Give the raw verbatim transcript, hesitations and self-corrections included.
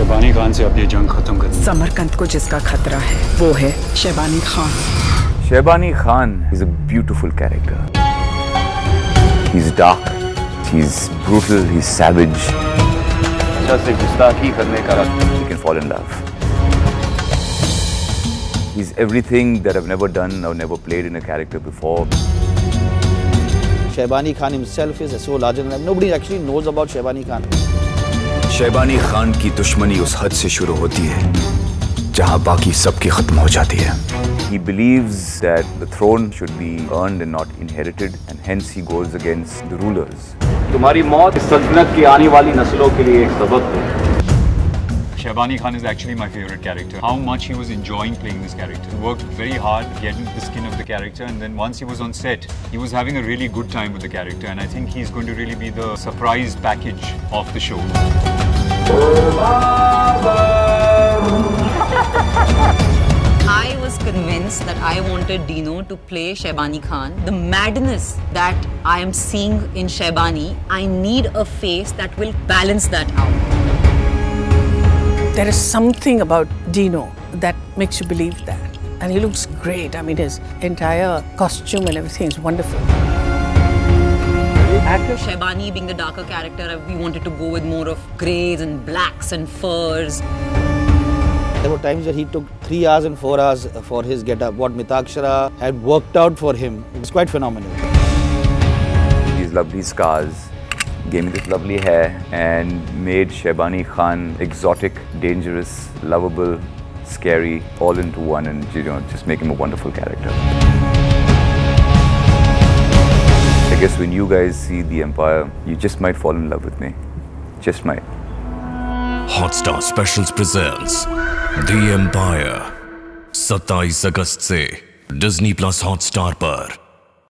शहबानी खान से अब ये जंग खत्म कर। समरकंद को जिसका खतरा है वो है शहबानी Khan. शहबानी Khan is a beautiful character. He's dark, he's brutal, he's savage. से गुस्ताखी करने का you can fall in love. He's everything that I've never done or never played in a character before. Shehbani Khan himself is so larger than life. Nobody actually knows about Shehbani Khan. शहबानी Khan की दुश्मनी उस हद से शुरू होती है जहां बाकी सबकी खत्म हो जाती है। He believes that the throne should be earned and not inherited, and hence he goes against the rulers. तुम्हारी मौत इस सल्तनत की आने वाली नस्लों के लिए एक सबक है। Shehbani Khan is actually my favorite character. How much he was enjoying playing this character. He worked very hard getting the skin of the character, and then once he was on set, he was having a really good time with the character, and I think he's going to really be the surprise package of the show. I was convinced that I wanted Dino to play Shehbani Khan. The madness that I am seeing in Shehbani, I need a face that will balance that out. There is something about Dino that makes you believe that. And he looks great. I mean, his entire costume and everything is wonderful. Shehbani being the darker character, we wanted to go with more of greys and blacks and furs. There were times that he took three hours and four hours for his get-up. What Mitakshara had worked out for him, it was quite phenomenal. These lovely scars gave me this lovely hair and made Shehbani Khan exotic, dangerous, lovable, scary, all into one, and you know, just make him a wonderful character. I guess when you guys see The Empire, you just might fall in love with me. Just might. Hotstar Specials presents The Empire, सत्ताईस अगस्त से Disney Plus Hotstar पर।